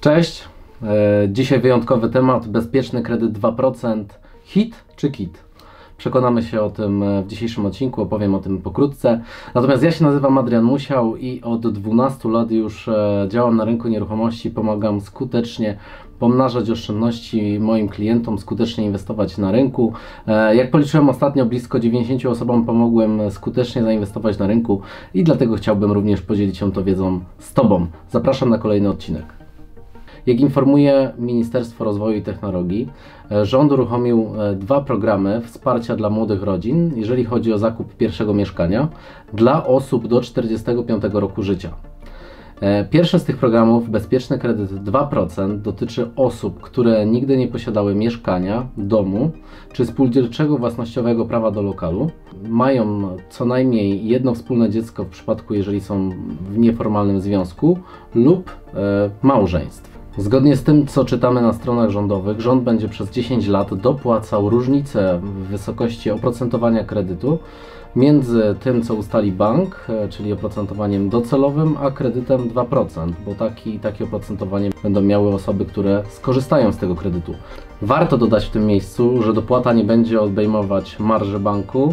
Cześć, dzisiaj wyjątkowy temat, bezpieczny kredyt 2%, hit czy kit? Przekonamy się o tym w dzisiejszym odcinku, opowiem o tym pokrótce. Natomiast ja się nazywam Adrian Musiał i od 12 lat już działam na rynku nieruchomości, pomagam skutecznie pomnażać oszczędności moim klientom, skutecznie inwestować na rynku. Jak policzyłem ostatnio, blisko 90 osobom pomogłem skutecznie zainwestować na rynku i dlatego chciałbym również podzielić się tą wiedzą z Tobą. Zapraszam na kolejny odcinek. Jak informuje Ministerstwo Rozwoju i Technologii, rząd uruchomił dwa programy wsparcia dla młodych rodzin, jeżeli chodzi o zakup pierwszego mieszkania dla osób do 45 roku życia. Pierwszy z tych programów, bezpieczny kredyt 2%, dotyczy osób, które nigdy nie posiadały mieszkania, domu czy spółdzielczego własnościowego prawa do lokalu, mają co najmniej jedno wspólne dziecko w przypadku, jeżeli są w nieformalnym związku lub małżeństw. Zgodnie z tym, co czytamy na stronach rządowych, rząd będzie przez 10 lat dopłacał różnicę w wysokości oprocentowania kredytu między tym, co ustali bank, czyli oprocentowaniem docelowym, a kredytem 2%, bo takie oprocentowanie będą miały osoby, które skorzystają z tego kredytu. Warto dodać w tym miejscu, że dopłata nie będzie obejmować marży banku,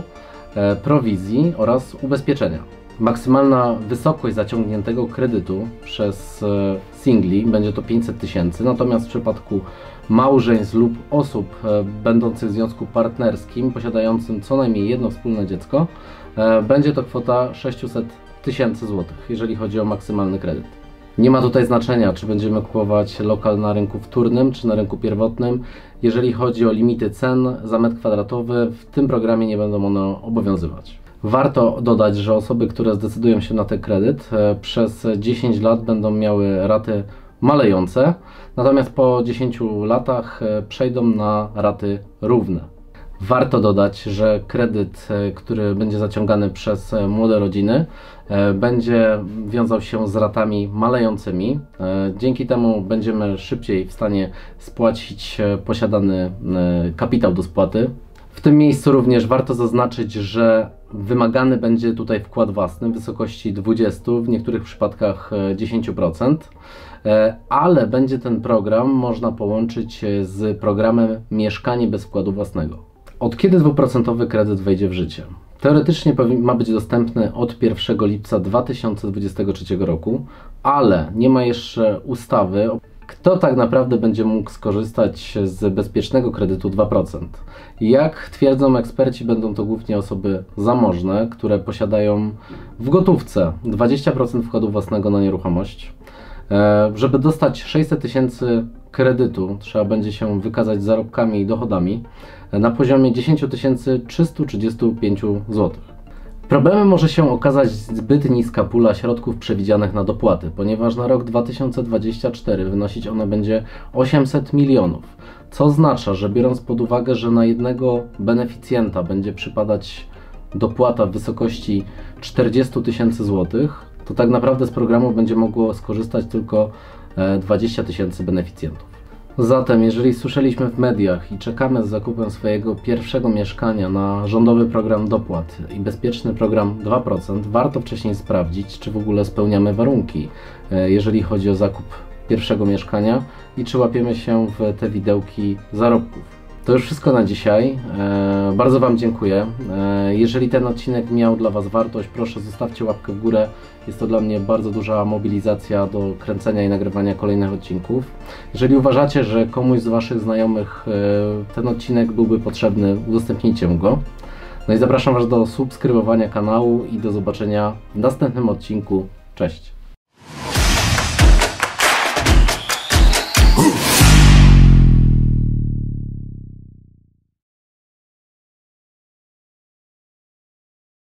prowizji oraz ubezpieczenia. Maksymalna wysokość zaciągniętego kredytu przez singli będzie to 500 tysięcy, natomiast w przypadku małżeństw lub osób będących w związku partnerskim, posiadającym co najmniej jedno wspólne dziecko, będzie to kwota 600 tysięcy złotych, jeżeli chodzi o maksymalny kredyt. Nie ma tutaj znaczenia, czy będziemy kupować lokal na rynku wtórnym, czy na rynku pierwotnym. Jeżeli chodzi o limity cen za metr kwadratowy, w tym programie nie będą one obowiązywać. Warto dodać, że osoby, które zdecydują się na ten kredyt, przez 10 lat będą miały raty malejące, natomiast po 10 latach przejdą na raty równe. Warto dodać, że kredyt, który będzie zaciągany przez młode rodziny, będzie wiązał się z ratami malejącymi. Dzięki temu będziemy szybciej w stanie spłacić posiadany kapitał do spłaty. W tym miejscu również warto zaznaczyć, że wymagany będzie tutaj wkład własny w wysokości 20%, w niektórych przypadkach 10%, ale będzie ten program można połączyć z programem Mieszkanie bez wkładu własnego. Od kiedy 2% kredyt wejdzie w życie? Teoretycznie ma być dostępny od 1 lipca 2023 roku, ale nie ma jeszcze ustawy, kto tak naprawdę będzie mógł skorzystać z bezpiecznego kredytu 2%. Jak twierdzą eksperci, będą to głównie osoby zamożne, które posiadają w gotówce 20% wkładu własnego na nieruchomość. Żeby dostać 600 tysięcy kredytu, trzeba będzie się wykazać zarobkami i dochodami na poziomie 10 335 zł. Problemem może się okazać zbyt niska pula środków przewidzianych na dopłaty, ponieważ na rok 2024 wynosić ona będzie 800 milionów, co oznacza, że biorąc pod uwagę, że na jednego beneficjenta będzie przypadać dopłata w wysokości 40 tysięcy złotych, to tak naprawdę z programu będzie mogło skorzystać tylko 20 tysięcy beneficjentów. Zatem, jeżeli słyszeliśmy w mediach i czekamy z zakupem swojego pierwszego mieszkania na rządowy program dopłat i bezpieczny program 2%, warto wcześniej sprawdzić, czy w ogóle spełniamy warunki, jeżeli chodzi o zakup pierwszego mieszkania i czy łapiemy się w te widełki zarobków. To już wszystko na dzisiaj. Bardzo Wam dziękuję. Jeżeli ten odcinek miał dla Was wartość, proszę zostawcie łapkę w górę. Jest to dla mnie bardzo duża mobilizacja do kręcenia i nagrywania kolejnych odcinków. Jeżeli uważacie, że komuś z Waszych znajomych ten odcinek byłby potrzebny, udostępnijcie mu go. No i zapraszam Was do subskrybowania kanału i do zobaczenia w następnym odcinku. Cześć!